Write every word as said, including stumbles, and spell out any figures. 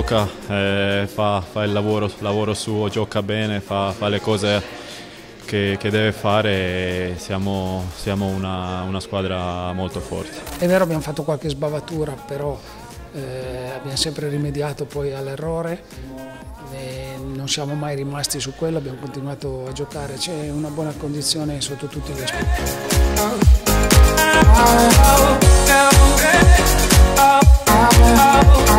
gioca, eh, fa, fa il lavoro, lavoro suo, gioca bene, fa, fa le cose che, che deve fare e siamo, siamo una, una squadra molto forte. È vero, abbiamo fatto qualche sbavatura, però eh, abbiamo sempre rimediato poi all'errore, non siamo mai rimasti su quello, abbiamo continuato a giocare, c'è una buona condizione sotto tutti gli aspetti.